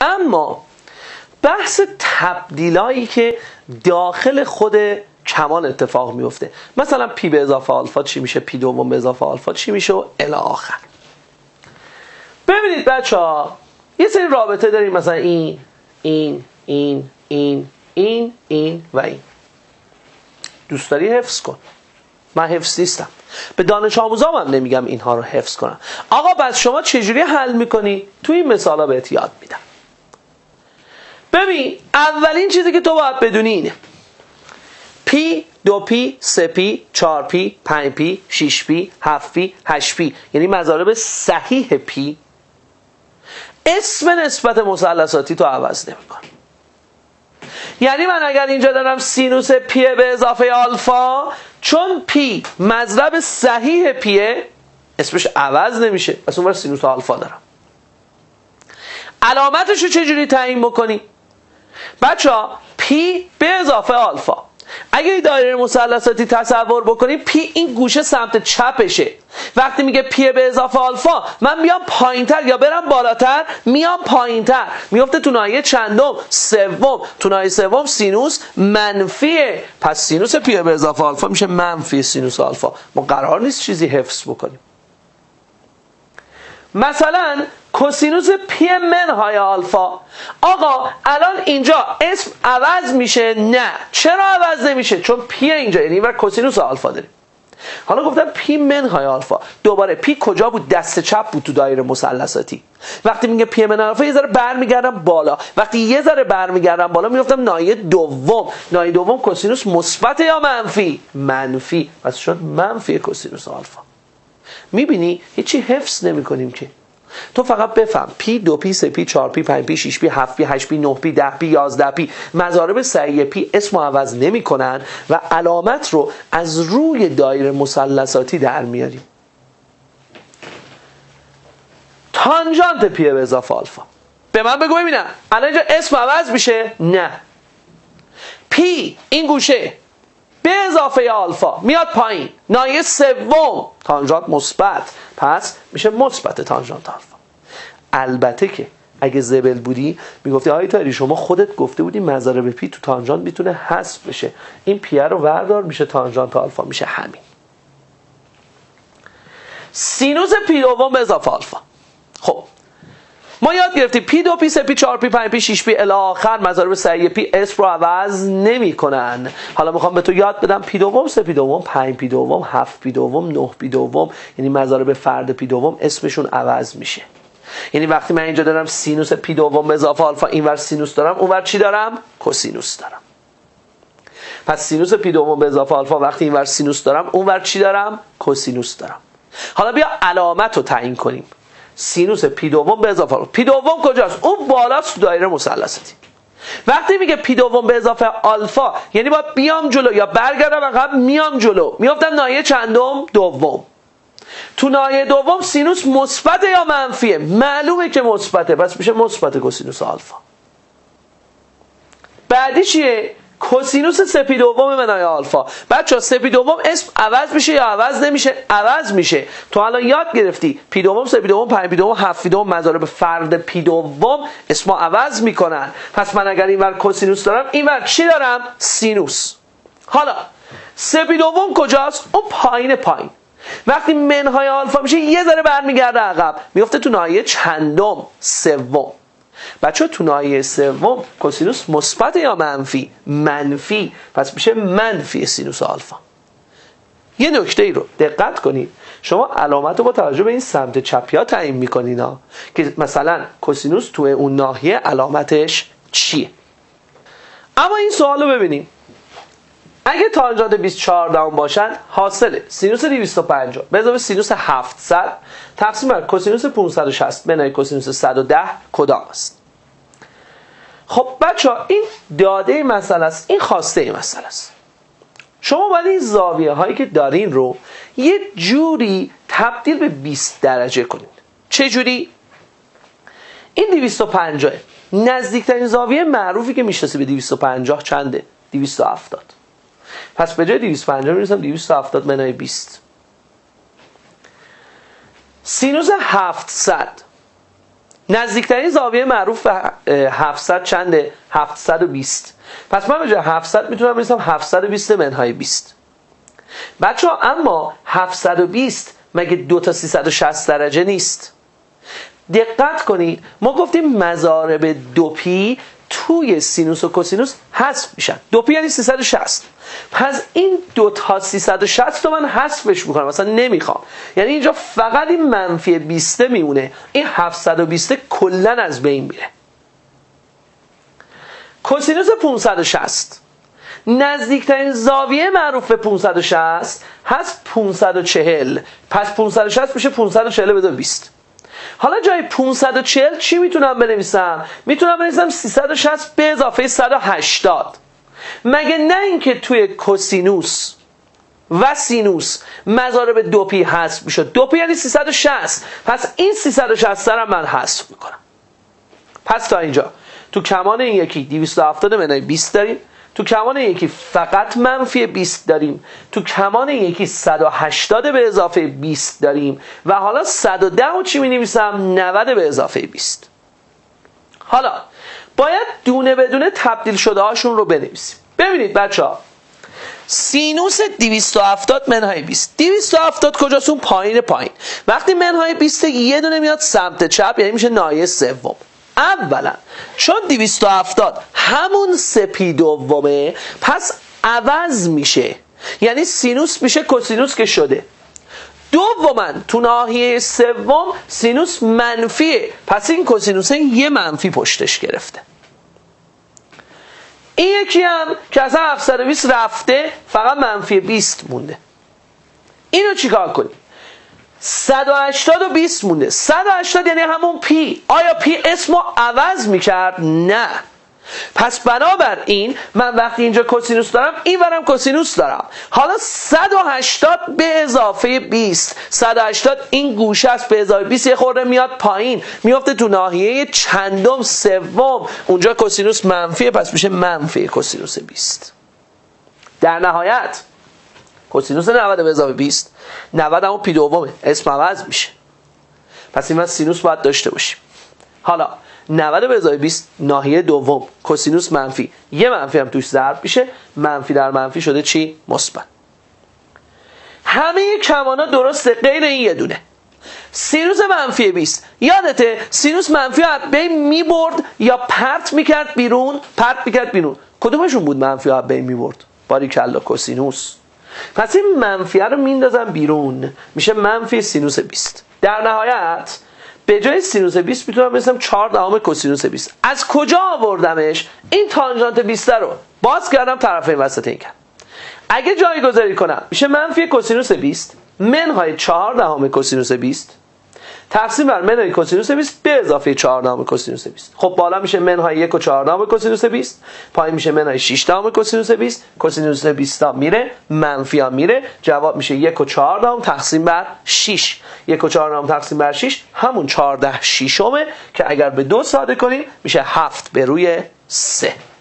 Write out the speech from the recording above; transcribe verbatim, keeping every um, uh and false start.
اما بحث تبدیلایی که داخل خود کمان اتفاق میفته، مثلا پی به اضافه آلفا چی میشه، پی دوم به اضافه آلفا چی میشه و الی آخر. ببینید بچه ها یه سری رابطه داریم، مثلا این این این این این این و این. دوست داری حفظ کن، من حفظ نیستم، به دانش آموزام هم نمیگم اینها رو حفظ کنن. آقا بس شما چجوری حل میکنی؟ توی این مثالا بهت یاد میدم. ببین اولین چیزی که تو باید بدونی اینه: پی، دو پی، سه پی، چهار پی، پنج پی، شش پی، هفت پی، هشت پی، یعنی مضارب صحیح پی، اسم نسبت مثلثاتی تو عوض نمی‌کنه. یعنی من اگر اینجا دارم سینوس پی به اضافه آلفا، چون پی مضرب صحیح پیه اسمش عوض نمیشه، پس اونور سینوس آلفا دارم. علامتشو چجوری تعیین بکنی؟ بچه ها پی به اضافه آلفا، اگه دایره مثلثاتی تصور بکنیم، پی این گوشه سمت چپشه. وقتی میگه پی به اضافه آلفا، من میام پایینتر یا برم بالاتر؟ میام پایینتر. میفته تو ناحیه چندم؟ سوم. تو ناحیه سوم سینوس منفیه، پس سینوس پی به اضافه آلفا میشه منفی سینوس آلفا. ما قرار نیست چیزی حفظ بکنیم. مثلا کوسینوس پی منهای آلفا، آقا الان اینجا اسم عوض میشه؟ نه. چرا عوض نمیشه؟ چون پی اینجا، یعنی اینور کوسینوس آلفا داریم. حالا گفتم پی منهای آلفا، دوباره پی کجا بود؟ دست چپ بود تو دایره مثلثاتی. وقتی میگه پی من آلفا یه ذره برمیگردم بالا، وقتی یه ذره برمیگردم بالا میافتم ناحیه دوم. ناحیه دوم کوسینوس مثبت یا منفی؟ منفی، پس شد منفی کوسینوس آلفا. میبینی هیچی حفظ نمی کنیم که. تو فقط بفهم پی، دو پی، سه پی، چهار پی، پنج پی، شش پی، هفت پی، هشت پی، نه پی، ده پی، یازده پی، مضارب صحیح پی اسم عوض نمی کنن و علامت رو از روی دایره مثلثاتی در میاریم. تانژانت پی به اضافه آلفا، به من بگو ببینم الان اینجا اسم عوض میشه؟ نه. پی این گوشه به اضافه آلفا میاد پایین، ناحیه سوم تانژانت مثبت، پس میشه مثبت تانژانت آلفا. البته که اگه زبل بودی میگفتی آقای طاهری شما خودت گفته بودی مضارب پی تو تانژانت میتونه حذف بشه، این پی رو وردار میشه تانژانت آلفا، میشه همین. سینوس پی دوم به اضافه آلفا. خب ما یاد گرفتیم پی دو پی، سه پی، چهار پی، پنج پی، شش پی الی آخر مضارب صحیح پی اسم رو عوض نمی کنن. حالا میخوام به تو یاد بدم پی دوم، سه پی دوم، پنج پی دوم، هفت پی دوم، نه پی دوم، یعنی مضارب فرد پی دوم اسمشون عوض میشه. یعنی وقتی من اینجا دارم سینوس پی دوم به اضافه آلفا، اینور سینوس دارم، اونور چی دارم؟ کوسینوس دارم. پس سینوس پی دوم به اضافه آلفا وقتی اینور سینوس دارم، اونور چی دارم؟ کوسینوس دارم. حالا بیا علامت رو تعیین کنیم. سینوس پی دوم به اضافه آلفا، پی دوم کجاست؟ اون بالاست تو دایره مثلثاتی. وقتی میگه پی دوم به اضافه آلفا یعنی باید بیام جلو یا برگردم عقب؟ میام جلو، میافتم ناحیه چندم؟ دوم. تو ناحیه دوم سینوس مثبت یا منفیه؟ معلومه که مثبته، پس میشه مثبت کوسینوس آلفا. بعدی چیه؟ کوسینوس سه پی دوم منهای آلفا. بچه‌ها سه پی دوم اسم عوض میشه یا عوض نمیشه؟ عوض میشه. تو الان یاد گرفتی پی دوم، سه پی دوم، پنج پی دوم، هفت پی دوم مضارب فرد پی دوم اسم عوض میکنن. پس من اگر اینور کوسینوس دارم، اینور چی دارم؟ سینوس. حالا سه پی دوم کجاست؟ اون پایین پایین. وقتی منهای آلفا میشه یه ذره برمیگرده عقب، میفته تو ناحیه چندم؟ سوم. بچه تو ناحیه سوم کوسینوس مثبت یا منفی؟ منفی، پس میشه منفی سینوس آلفا. یه نکته ای رو دقت کنید، شما علامت رو با توجه به این سمت چپی ها تعیین میکنین ها که مثلا کوسینوس توی اون ناحیه علامتش چیه. اما این سوال رو ببینیم، اگه تانژانت بیست و چهار دهم باشن، حاصل سینوس دویست و پنجاه به اضافه سینوس هفتصد تقسیم بر کوسینوس پانصد و شصت منهای کوسینوس صد و ده کدام است؟ خب بچه‌ها این داده مسئله است، این خواسته مسئله است. شما باید این زاویه هایی که دارین رو یه جوری تبدیل به بیست درجه کنید. چه جوری؟ این دویست و پنجاه نزدیکترین زاویه معروفی که میشناسی به دویست و پنجاه چنده؟ دویست و هفتاد. پس به جای دویست و پنجاه میرسم دویست و هفتاد منهای بیست. سینوس هفتصد نزدیکترین زاویه معروف به هفتصد چنده؟ هفتصد و بیست. پس من به جای هفتصد میتونم بنویسم هفتصد و بیست منهای بیست. بچه ها اما هفتصد و بیست مگه دو تا سیصد و شصت درجه نیست؟ دقت کنید ما گفتیم مضارب دو پی توی سینوس و کوسینوس حذف میشن. دو پی یعنی سیصد و شصت. پس این دو تا سیصد و شصت رو من حذفش میکنم، مثلا نمیخوام. یعنی اینجا فقط این منفی بیست میمونه، این هفتصد و بیست کلن از بین میره. کوسینوس پانصد و شصت نزدیکترین زاویه معروف به پانصد و شصت هست پانصد و چهل. پس پانصد و شصت میشه پانصد و چهل به بیست. حالا جای پانصد و چهل چی میتونم بنویسم؟ میتونم بنویسم سیصد و شصت به اضافه صد و هشتاد. مگه نه اینکه توی کوسینوس و سینوس مضارب دو پی حذف میشد؟ دو پی یعنی سیصد و شصت. پس این سیصد و شصت رو من حذف میکنم. پس تا اینجا تو کمان این یکی دویست و هفتاد منهای بیست داریم، تو کمان این یکی فقط منفی بیست داریم، تو کمان این یکی صد و هشتاد به اضافه بیست داریم و حالا صد و ده و چی می نویسم؟ نود به اضافه بیست. حالا باید دونه بدونه تبدیل شده هاشون رو بنویسیم. ببینید بچه ها، سینوس دویست و هفتاد منهای بیست. دویست و هفتاد کجاست؟ اون پایین پایین. وقتی منهای بیست یه دونه میاد سمت چپ یعنی میشه ناحیه سوم. اولا چون دویست و هفتاد همون سپی دومه پس عوض میشه، یعنی سینوس میشه کوسینوس که شده. دوما تو ناحیه سوم سینوس منفیه، پس این کوسینوس یه منفی پشتش گرفته. این یکی هم که اصلا هفتصد و بیست رفته فقط منفی بیست مونده. اینو چیکار کنیم؟ صد و هشتاد و بیست مونده. صد و هشتاد یعنی همون پی. آیا پی اسمو عوض میکرد؟ نه. پس بنابراین من وقتی اینجا کوسینوس دارم این ورم کوسینوس دارم. حالا صد و هشتاد به اضافه بیست، صد و هشتاد این گوشه است به اضافه بیست یه خورده میاد پایین، میافته تو ناحیه چندم سوم، اونجا کوسینوس منفیه پس میشه منفی کوسینوس بیست. در نهایت کوسینوس نود به اضافه بیست، نود همون پی دومه، اسم عوض میشه. پس این من سینوس باید داشته باشیم. حالا نود به اضافه بیست ناحیه دوم، کوسینوس منفی، یه منفی هم توش ضرب میشه، منفی در منفی شده چی؟ مثبت. همه کمانا درسته غیر این یه دونه. سینوس منفی بیست، یادته سینوس منفی رو بین میبرد یا پرت میکرد بیرون؟ پرت میکرد بیرون. کدومشون بود منفی رو بین میبرد؟ باریکلا کوسینوس. پس این منفی رو میندازم بیرون، میشه منفی سینوس بیست. در نهایت به جای سینوس بیست میتونم بنویسم چهار دهم کوسینوس بیست. از کجا آوردمش؟ این تانژانت بیست رو باز کردم طرفین وسط این کردم. اگه جایگذاری کنم میشه منفی کوسینوس بیست منهای چهار دهم کوسینوس بیست تقسیم بر منهای کوسینوس بیست به اضافه چهار دهم کوسینوس بیست. خب بالا میشه منهای یک و چهار دهم کوسینوس بیست، پایین میشه منهای شش دهم کوسینوس بیست. کوسینوس بیست میره، منفی ها میره، جواب میشه یک و چهار دهم تقسیم بر شش. یک و چهار دهم تقسیم بر شش همون چهارده ششمه که اگر به دو ساده کنیم میشه هفت به روی سه.